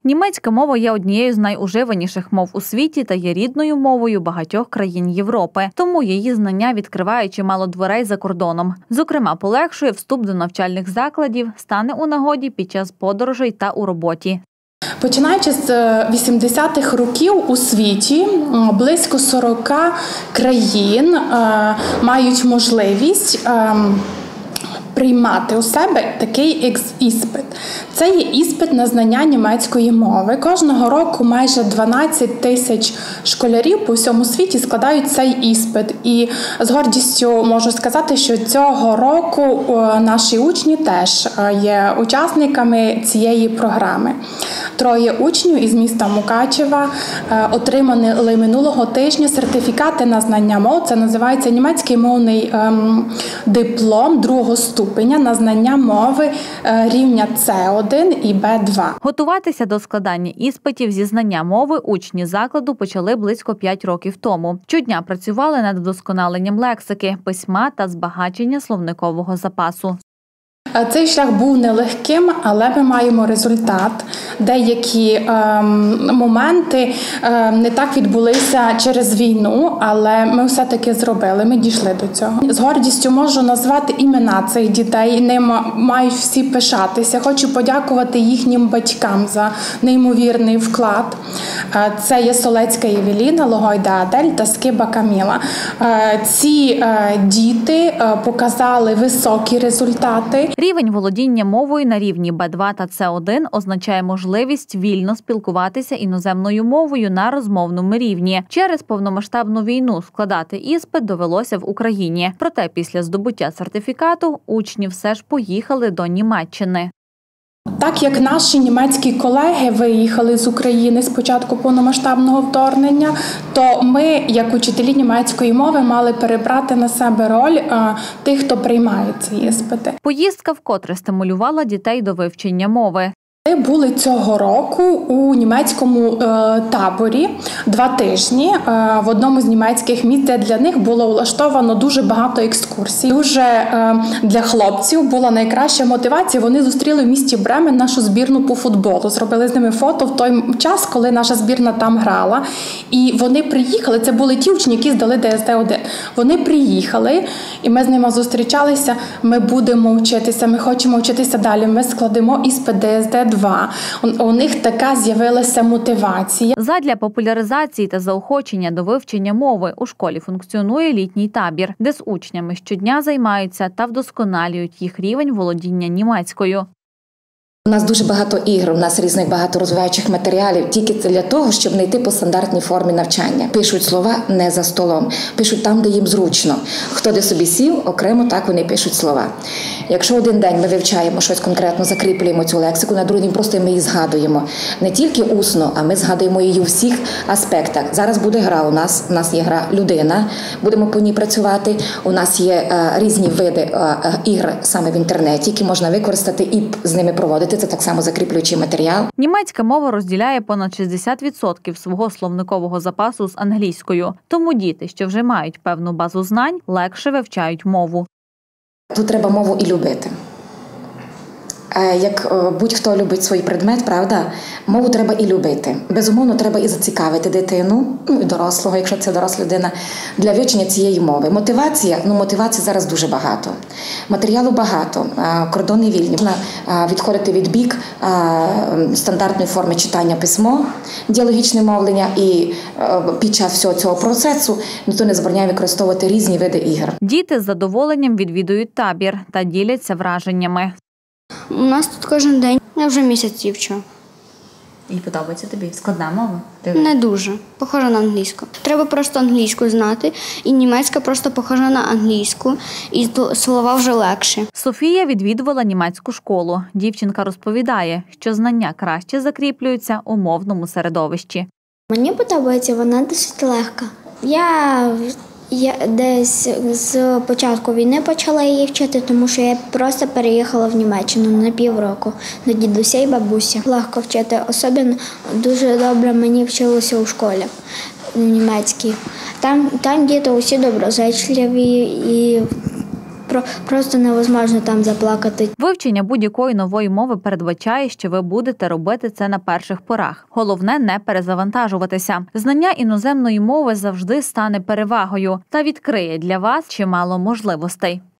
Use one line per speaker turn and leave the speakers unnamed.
Німецька мова є однією з найуживаніших мов у світі та є рідною мовою багатьох країн Європи. Тому її знання відкриває чимало дверей за кордоном. Зокрема, полегшує вступ до навчальних закладів, стане у нагоді під час подорожей та у роботі.
Починаючи з 80-х років у світі близько 40 країн мають можливість приймати у себе такий іспит. Це є іспит на знання німецької мови. Кожного року майже 12 тисяч школярів по всьому світі складають цей іспит. І з гордістю можу сказати, що цього року наші учні теж є учасниками цієї програми. 3 учнів із міста Мукачева отримали минулого тижня сертифікати на знання мов. Це називається німецький мовний диплом 2-го ступеня на знання мови рівня С1 і Б2.
Готуватися до складання іспитів зі знання мови учні закладу почали близько 5 років тому. Щодня працювали над вдосконаленням лексики, письма та збагачення словникового запасу.
Цей шлях був нелегким, але ми маємо результат. Деякі моменти не так відбулися через війну, але ми все-таки зробили, ми дійшли до цього. З гордістю можу назвати імена цих дітей, ним мають всі пишатися. Хочу подякувати їхнім батькам за неймовірний вклад. Це є Солецька Євеліна, Логойда Адель та Скиба Каміла. Ці діти показали високі результати.
Рівень володіння мовою на рівні Б2 та С1 означає можливість вільно спілкуватися іноземною мовою на розмовному рівні. Через повномасштабну війну складати іспит довелося в Україні. Проте після здобуття сертифікату учні все ж поїхали до Німеччини.
Так як наші німецькі колеги виїхали з України з початку повномасштабного вторгнення, то ми, як учителі німецької мови, мали перебрати на себе роль тих, хто приймає ці іспити.
Поїздка вкотре стимулювала дітей до вивчення мови.
Ми були цього року у німецькому таборі 2 тижні в одному з німецьких міст, де для них було влаштовано дуже багато екскурсій. Дуже для хлопців була найкраща мотивація. Вони зустріли в місті Бремен нашу збірну по футболу. Зробили з ними фото в той час, коли наша збірна там грала. І вони приїхали, це були ті учні, які здали ДСД-1. Вони приїхали, і ми з ними зустрічалися. Ми будемо вчитися, ми хочемо вчитися далі. Ми складемо іспит ДСД-2. У них така з'явилася мотивація.
Задля популяризації та заохочення до вивчення мови у школі функціонує літній табір, де з учнями щодня займаються та вдосконалюють їх рівень володіння німецькою.
У нас дуже багато ігор, у нас різних багато розвиваючих матеріалів, тільки це для того, щоб не йти по стандартній формі навчання. Пишуть слова не за столом, пишуть там, де їм зручно. Хто де собі сів, окремо так вони пишуть слова. Якщо один день ми вивчаємо щось конкретно, закріплюємо цю лексику, на другий день просто ми її згадуємо. Не тільки усно, а ми згадуємо її у всіх аспектах. Зараз буде гра у нас є гра «Людина», будемо по ній працювати. У нас є різні види ігр саме в інтернеті, які можна використати і з ними проводити. Це так само закріплюючий матеріал.
Німецька мова розділяє понад 60% свого словникового запасу з англійською. Тому діти, що вже мають певну базу знань, легше вивчають мову.
Тут треба мову і любити. Як будь-хто любить свій предмет, правда, мову треба і любити. Безумовно, треба і зацікавити дитину, і дорослого, якщо це доросла людина, для вивчення цієї мови. Мотивації зараз дуже багато. Матеріалу багато, кордони вільні. Можна відходити від бік стандартної форми читання письмо, діалогічне мовлення, і під час всього цього процесу ніхто не забороняє використовувати різні види ігор.
Діти з задоволенням відвідують табір та діляться враженнями.
У нас тут кожен день, я вже місяць вчу.
І подобається тобі? Складна мова?
Не дуже. Похожа на англійську. Треба просто англійську знати, і німецька просто похожа на англійську, і слова вже легші.
Софія відвідувала німецьку школу. Дівчинка розповідає, що знання краще закріплюються у мовному середовищі.
Мені подобається, вона досить легка. Я десь з початку війни почала її вчити, тому що я просто переїхала в Німеччину на півроку до дідуся і бабусі. Легко вчити, особливо дуже добре мені вчилося у школі німецькій. Там діти усі доброзичливі і просто невозможно там заплакати.
Вивчення будь-якої нової мови передбачає, що ви будете робити це на перших порах. Головне – не перезавантажуватися. Знання іноземної мови завжди стане перевагою та відкриє для вас чимало можливостей.